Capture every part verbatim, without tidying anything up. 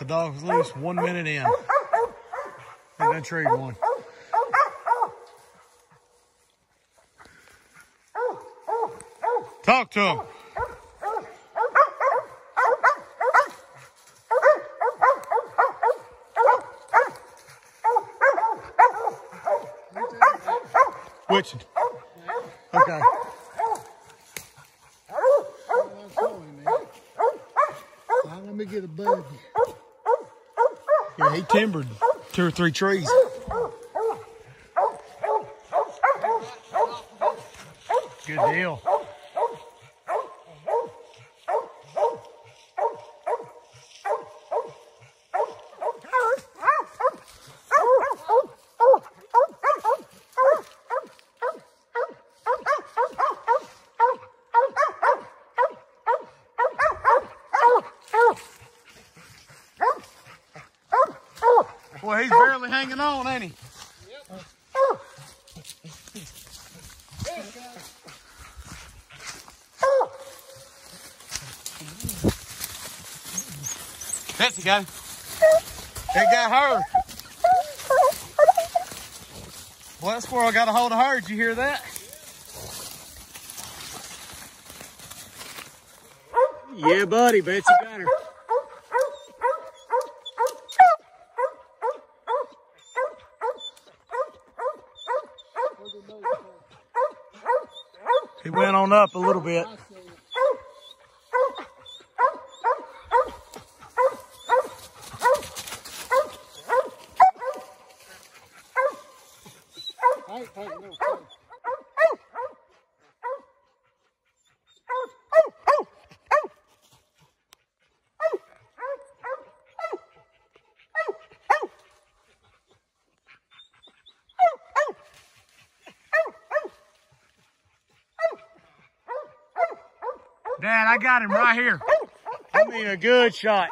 the dogs loose one minute in. I think that treed one. Talk to him. Which? Okay. Let me get a bug. Yeah, he timbered two or three trees. Good deal. Boy, he's barely hanging on, ain't he? Yep. That's the guy. That got her. Well, that squirrel got a hold of her. Did you hear that? Yeah, buddy. Betsy got her. He went on up a little bit. Dad, I got him right here. I mean, a good shot.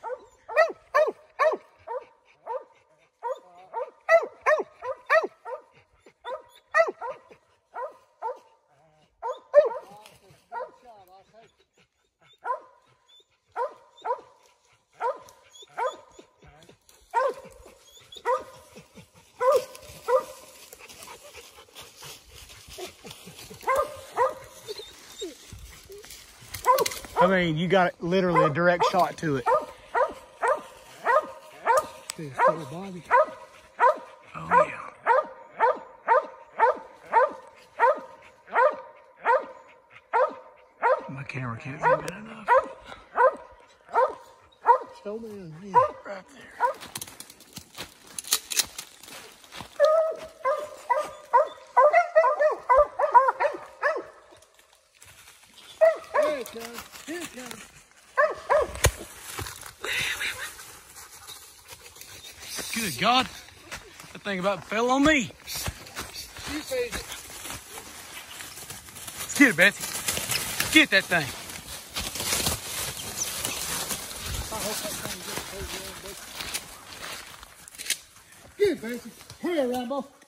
I mean, you got literally a direct shot to it. Oh, yeah. My camera can't zoom in enough. Show me in here. Right there. Here it goes. Here it goes. Good God. That thing about fell on me. Let's get it, Betsy. Get that thing. Get it, Betsy. Hurry, Rambo.